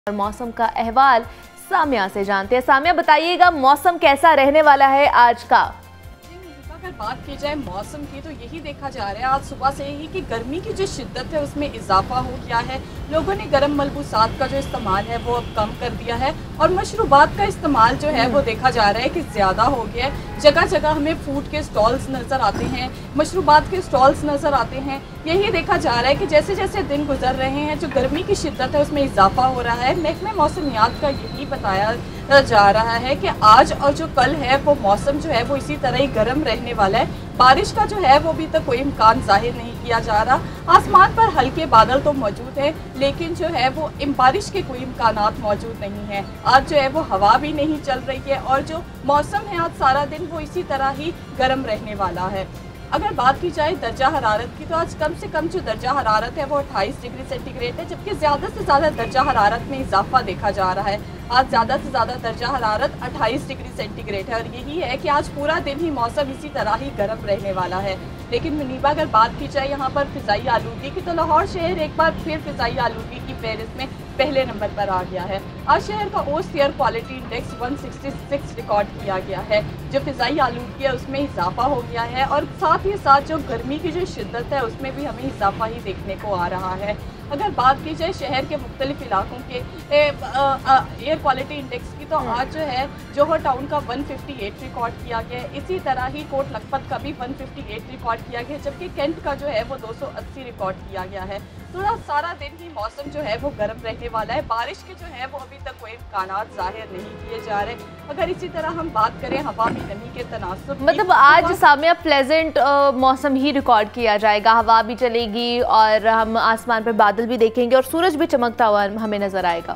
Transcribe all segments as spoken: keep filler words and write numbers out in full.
और मौसम का अहवाल सामिया से जानते हैं। सामिया, बताइएगा मौसम कैसा रहने वाला है आज का? अगर बात की जाए मौसम की तो यही देखा जा रहा है आज सुबह से ही कि गर्मी की जो शिद्दत है उसमें इजाफा हो गया है। लोगों ने गर्म मलबूसात का जो इस्तेमाल है वो अब कम कर दिया है और मशरूबात का इस्तेमाल जो है वो देखा जा रहा है कि ज़्यादा हो गया है। जगह जगह हमें फूड के स्टॉल्स नज़र आते हैं, मशरूबात के स्टॉल्स नज़र आते हैं। यही देखा जा रहा है कि जैसे जैसे दिन गुजर रहे हैं जो गर्मी की शिद्दत है उसमें इजाफा हो रहा है। महकमे मौसमियात का यही बताया जा रहा है कि आज और जो कल है वो मौसम जो है वो इसी तरह ही गर्म रहने वाला है। बारिश का जो है वो भी तक कोई इम्कान जाहिर नहीं किया जा रहा। आसमान पर हल्के बादल तो मौजूद हैं लेकिन जो है वो बारिश के कोई इम्कानात मौजूद नहीं है। आज जो है वो हवा भी नहीं चल रही है और जो मौसम है आज सारा दिन वो इसी तरह ही गर्म रहने वाला है। अगर बात की जाए दर्जा हरारत की तो आज कम से कम जो दर्जा हरारत है वो अट्ठाईस डिग्री सेंटीग्रेड है, जबकि ज़्यादा से ज़्यादा दर्जा हरारत में इजाफा देखा जा रहा है। आज ज़्यादा से ज़्यादा दर्जा हरारत अट्ठाईस डिग्री सेंटीग्रेड है और यही है कि आज पूरा दिन ही मौसम इसी तरह ही गर्म रहने वाला है। लेकिन मुनीबा, अगर बात की जाए यहाँ पर फ़िज़ाई आलूगी की तो लाहौर शहर एक बार फिर फ़िज़ाई आलूगी की फहरिस्त में पहले नंबर पर आ गया है। आज शहर का ओस्ट एयर क्वालिटी इंडेक्स एक सौ छियासठ रिकॉर्ड किया गया है। जो फ़िज़ाई आलूगी है उसमें इजाफा हो गया है और साथ ही साथ जो गर्मी की जो शिद्दत है उसमें भी हमें इजाफा ही देखने को आ रहा है। अगर बात की जाए शहर के मुख्तलिफ इलाकों के एयर क्वालिटी इंडेक्स की तो आज जो है जोहर टाउन का एक सौ अट्ठावन रिकॉर्ड किया गया है। इसी तरह ही कोट लखपत का भी एक सौ अट्ठावन रिकॉर्ड किया गया है, जबकि कैंट का जो है वो दो सौ अस्सी रिकॉर्ड किया गया है। तो सारा दिन ही मौसम जो है वो गर्म रहने वाला है। बारिश के जो है वो अभी तक कोई इम्कानात जाहिर नहीं किए जा रहे। अगर इसी तरह हम बात करें हवा में नमी के तनासुब, मतलब आज सामिया प्लेजेंट मौसम ही रिकॉर्ड किया जाएगा, हवा भी चलेगी और हम आसमान पर बादल भी देखेंगे और सूरज भी चमकता हुआ हमें नजर आएगा।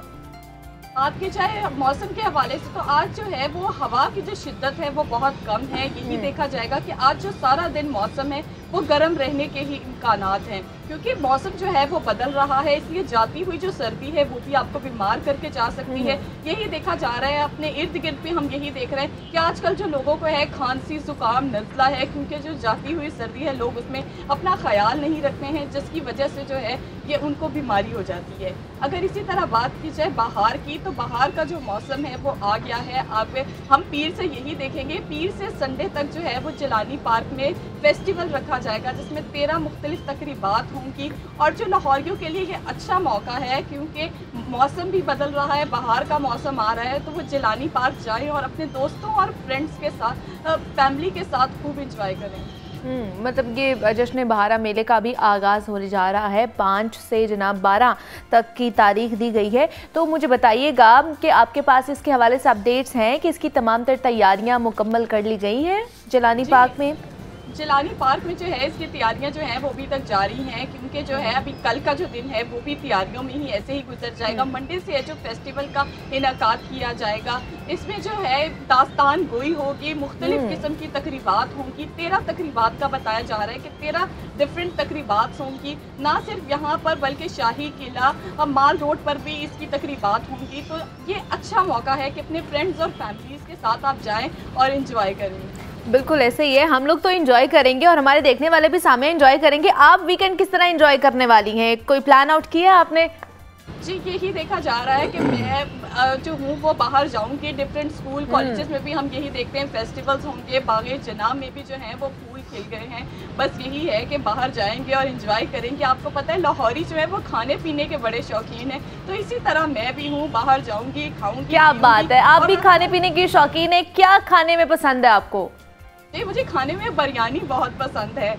बात की जाए मौसम के हवाले से तो आज जो है वो हवा की जो शिद्दत है वो बहुत कम है। यही देखा जाएगा कि आज जो सारा दिन मौसम है वो गर्म रहने के ही इम्कानात हैं, क्योंकि मौसम जो है वो बदल रहा है। इसलिए जाती हुई जो सर्दी है वो भी आपको बीमार करके जा सकती है। यही देखा जा रहा है, अपने इर्द गिर्द भी हम यही देख रहे हैं कि आजकल जो लोगों को है खांसी जुकाम नज़ला है, क्योंकि जो जाती हुई सर्दी है लोग उसमें अपना ख्याल नहीं रखते हैं, जिसकी वजह से जो है ये उनको बीमारी हो जाती है। अगर इसी तरह बात की जाए बाहर की तो बाहर का जो मौसम है वो आ गया है। अब हम पीर से यही देखेंगे, पीर से संडे तक जो है वो जिलानी पार्क में फेस्टिवल रखा जाएगा जिसमें तेरह मुख्तलिफ तकरीबात होंगी और जो लाहौरियों के लिए ये अच्छा मौका है क्योंकि मौसम भी बदल रहा है, बाहर का मौसम आ रहा है, तो वो जिलानी पार्क जाएं और अपने दोस्तों और फ्रेंड्स के साथ फैमिली के साथ खूब इंजॉय करें। हम्म मतलब ये जश्न बहारा मेले का भी आगाज़ होने जा रहा है। पाँच से जनाब बारह तक की तारीख दी गई है। तो मुझे बताइएगा कि आपके पास इसके हवाले से अपडेट्स हैं कि इसकी तमाम तर तैयारियां मुकम्मल कर ली गई हैं जिलानी पार्क में? जिलानी पार्क में जो है इसकी तैयारियां जो हैं वो अभी तक जारी हैं, क्योंकि जो है अभी कल का जो दिन है वो भी तैयारियों में ही ऐसे ही गुजर जाएगा। मंडे से जो फेस्टिवल का इनेकाद किया जाएगा, इसमें जो है दास्तान गोई होगी, मुख्तलिफ किस्म की तकरीबात होंगी। तेरह तकरीबात का बताया जा रहा है कि तेरह डिफरेंट तकरीबात होंगी, ना सिर्फ यहाँ पर बल्कि शाही किला और माल रोड पर भी इसकी तकरीबात होंगी। तो ये अच्छा मौका है कि अपने फ्रेंड्स और फैमिलीज़ के साथ आप जाएँ और इंजॉय करें। बिल्कुल ऐसे ही है, हम लोग तो एंजॉय करेंगे और हमारे देखने वाले भी सामने एंजॉय करेंगे। आप वीकेंड किस तरह एंजॉय करने वाली हैं? कोई प्लान आउट किया है आपने? जी, यही देखा जा रहा है कि मैं जो हूँ वो बाहर जाऊँगी। डिफरेंट स्कूल कॉलेजेस में भी हम यही देखते हैं फेस्टिवल्स होंगे, बागे जनाब में भी जो हैं वो फूल खिल गए हैं। बस यही है कि बाहर जाएंगे और एंजॉय करेंगे। आपको पता है लाहौरी जो है वो खाने पीने के बड़े शौकीन हैं, तो इसी तरह मैं भी हूँ, बाहर जाऊँगी, खाऊँगी। क्या बात है, आप भी खाने पीने की शौकीन है? क्या खाने में पसंद है आपको? जी, मुझे खाने में बिरयानी बहुत पसंद है।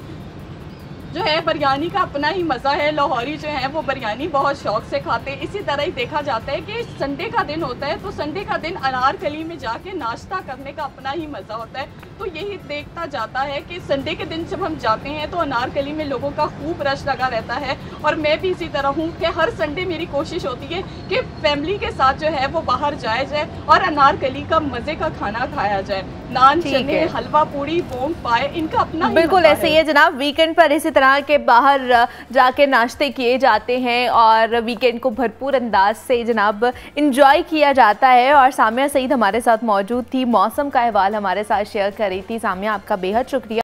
जो है बिरयानी का अपना ही मज़ा है। लाहौरी जो है वो बिरयानी बहुत शौक से खाते हैं। इसी तरह ही देखा जाता है कि संडे का दिन होता है तो संडे का दिन अनारकली में जाके नाश्ता करने का अपना ही मज़ा होता है। तो यही देखता जाता है कि संडे के दिन जब हम जाते हैं तो अनारकली में लोगों का खूब रश लगा रहता है और मैं भी इसी तरह हूँ कि हर संडे मेरी कोशिश होती है कि फैमिली के साथ जो है वो बाहर जाया जाए और अनारकली का मज़े का खाना खाया जाए। नान, चने, हलवा पूड़ी, बोंग पाए, इनका अपना बिल्कुल ऐसे ही है जनाब। वीकेंड पर इसी तरह के बाहर जाके नाश्ते किए जाते हैं और वीकेंड को भरपूर अंदाज से जनाब इंजॉय किया जाता है। और सामिया सईद हमारे साथ मौजूद थी, मौसम का अहवाल हमारे साथ शेयर कर रही थी। सामिया, आपका बेहद शुक्रिया।